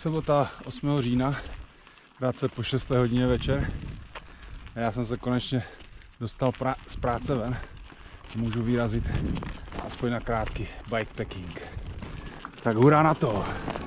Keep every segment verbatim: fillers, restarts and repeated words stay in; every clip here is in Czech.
sobota osmého října, krátce po šesté hodině večer. A já jsem se konečně dostal pra z práce ven. Můžu vyrazit aspoň na krátký bikepacking. Tak hurá na to!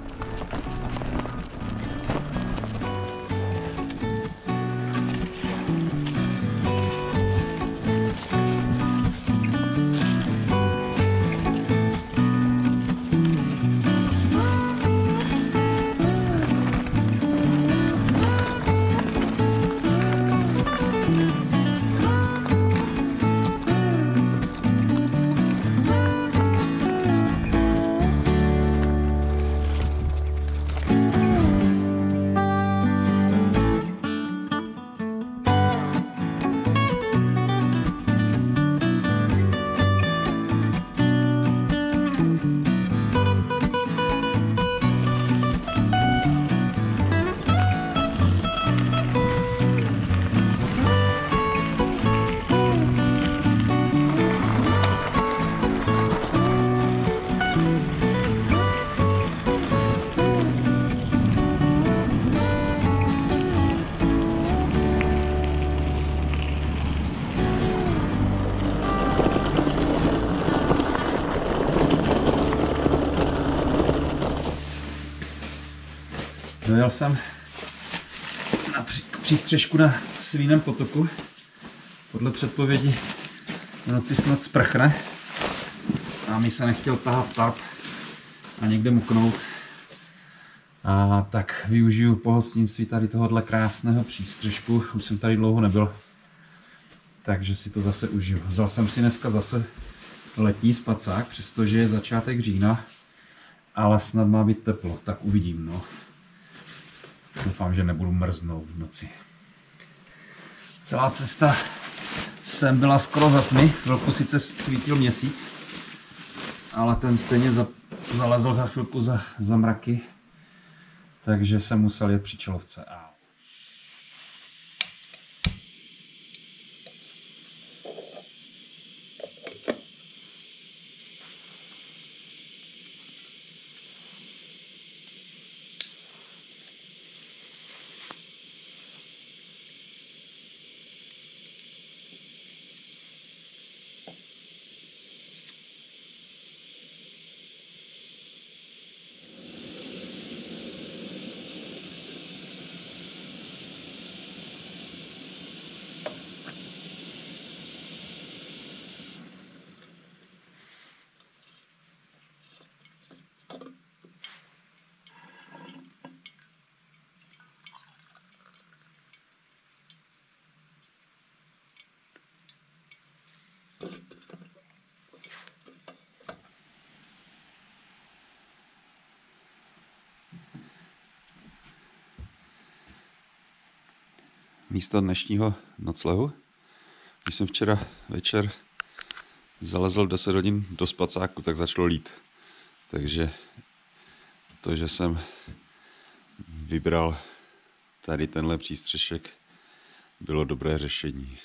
Dojel jsem na pří, přístřežku na Svíném potoku. Podle předpovědi v noci snad sprchne. A mi se nechtěl tahat tarp a někde muknout. A tak využiju pohostinství tady tohohle krásného přístřežku. Už jsem tady dlouho nebyl, takže si to zase užiju. Vzal jsem si dneska zase letní spacák, přestože je začátek října, ale snad má být teplo, tak uvidím. No. Doufám, že nebudu mrznout v noci. Celá cesta sem byla skoro za tmy, chvilku sice svítil měsíc, ale ten stejně za, zalezl za chvilku za, za mraky, takže jsem musel jet při čelovce. A místo dnešního noclehu, když jsem včera večer zalezl deset hodin do spacáku, tak začalo lít. Takže to, že jsem vybral tady tenhle přístřešek, bylo dobré řešení.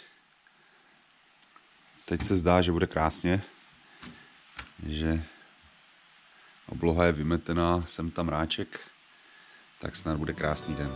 Teď se zdá, že bude krásně, že obloha je vymetená, sem tam ráček, tak snad bude krásný den.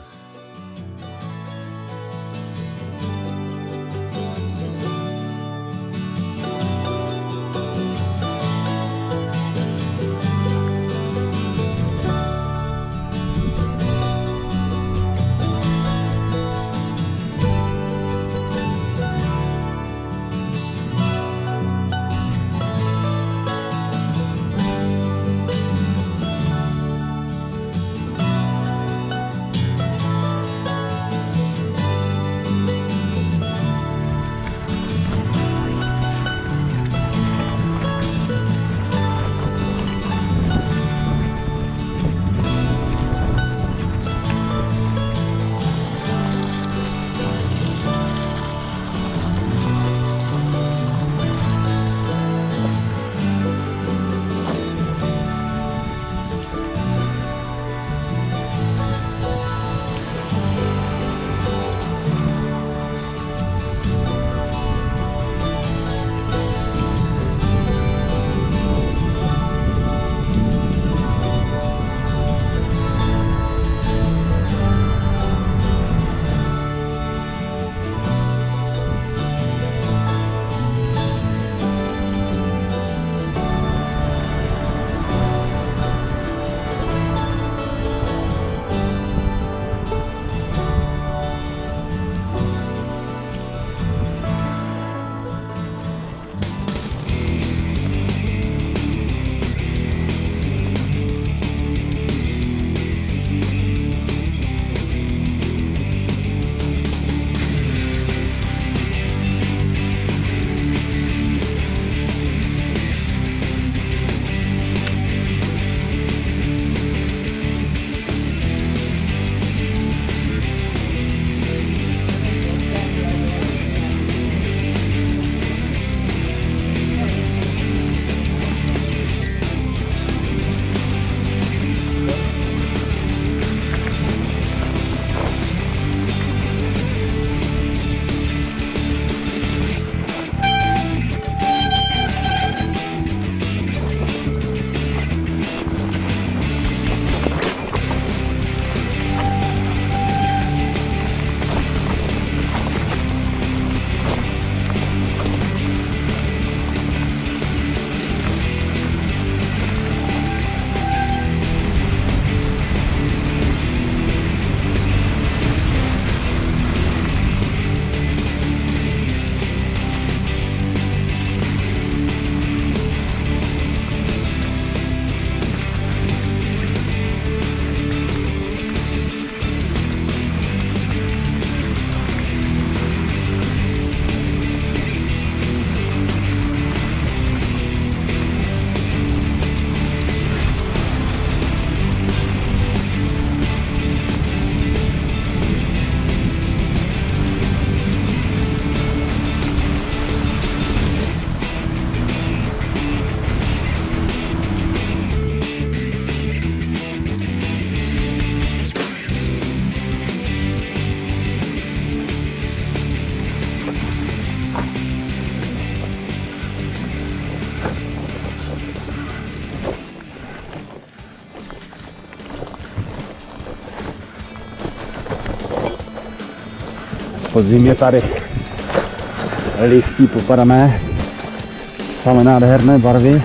Podzim je tady. Listí popadané. Samé nádherné barvy.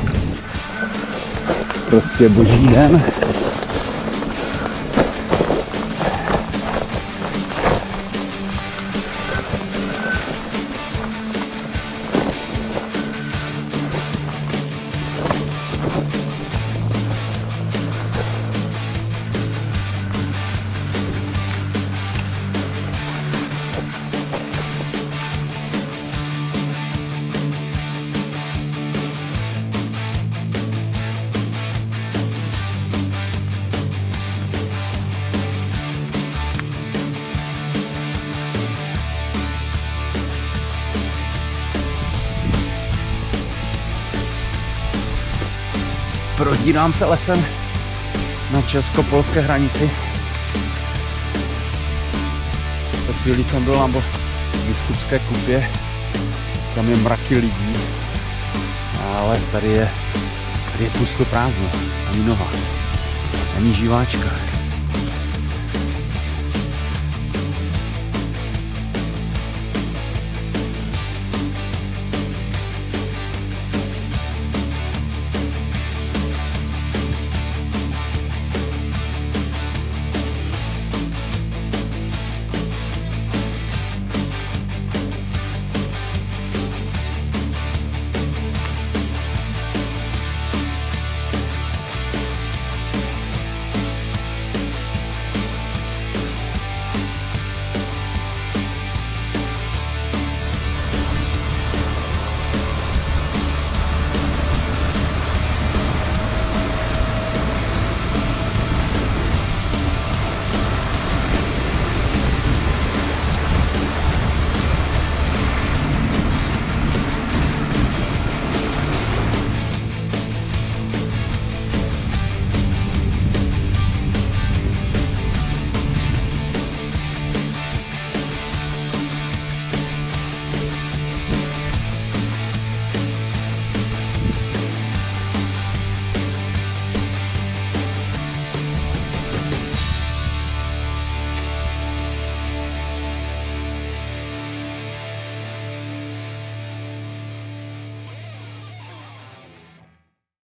Prostě boží den. Prodírám se lesem na česko-polské hranici. Před chvílí jsem byl na Biskupské kupě, tam je mraky lidí, ale tady je, tady je pusto prázdno, ani noha, ani živáčka.